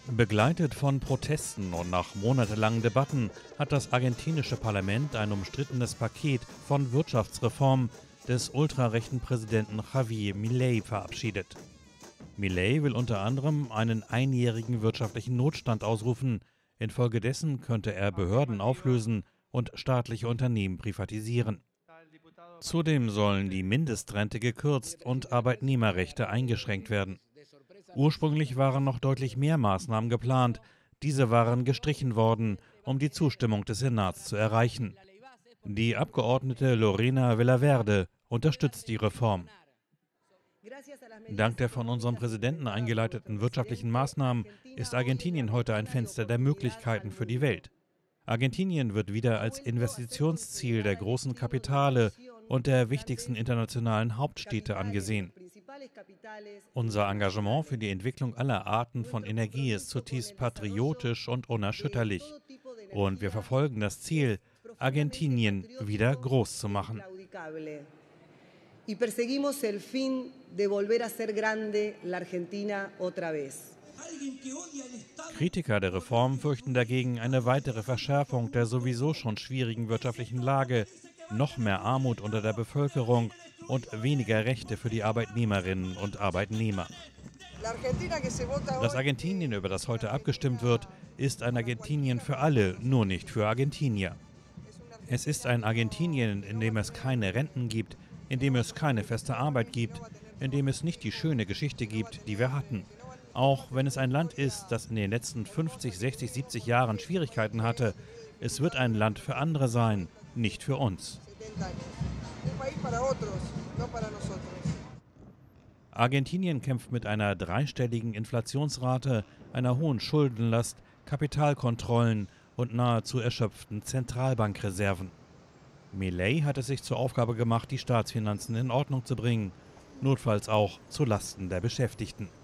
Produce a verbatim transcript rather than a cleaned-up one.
Begleitet von Protesten und nach monatelangen Debatten hat das argentinische Parlament ein umstrittenes Paket von Wirtschaftsreformen des ultrarechten Präsidenten Javier Milei verabschiedet. Milei will unter anderem einen einjährigen wirtschaftlichen Notstand ausrufen. Infolgedessen könnte er Behörden auflösen und staatliche Unternehmen privatisieren. Zudem sollen die Mindestrente gekürzt und Arbeitnehmerrechte eingeschränkt werden. Ursprünglich waren noch deutlich mehr Maßnahmen geplant. Diese waren gestrichen worden, um die Zustimmung des Senats zu erreichen. Die Abgeordnete Lorena Villaverde unterstützt die Reform. Dank der von unserem Präsidenten eingeleiteten wirtschaftlichen Maßnahmen ist Argentinien heute ein Fenster der Möglichkeiten für die Welt. Argentinien wird wieder als Investitionsziel der großen Kapitale und der wichtigsten internationalen Hauptstädte angesehen. Unser Engagement für die Entwicklung aller Arten von Energie ist zutiefst patriotisch und unerschütterlich. Und wir verfolgen das Ziel, Argentinien wieder groß zu machen. Y perseguimos el fin de volver a ser grande la Argentina otra vez. Kritiker der Reform fürchten dagegen eine weitere Verschärfung der sowieso schon schwierigen wirtschaftlichen Lage, noch mehr Armut unter der Bevölkerung und weniger Rechte für die Arbeitnehmerinnen und Arbeitnehmer. Das Argentinien, über das heute abgestimmt wird, ist ein Argentinien für alle, nur nicht für Argentinier. Es ist ein Argentinien, in dem es keine Renten gibt, in dem es keine feste Arbeit gibt, in dem es nicht die schöne Geschichte gibt, die wir hatten. Auch wenn es ein Land ist, das in den letzten fünfzig, sechzig, siebzig Jahren Schwierigkeiten hatte, es wird ein Land für andere sein, nicht für uns. Argentinien kämpft mit einer dreistelligen Inflationsrate, einer hohen Schuldenlast, Kapitalkontrollen und nahezu erschöpften Zentralbankreserven. Milei hat es sich zur Aufgabe gemacht, die Staatsfinanzen in Ordnung zu bringen, notfalls auch zu Lasten der Beschäftigten.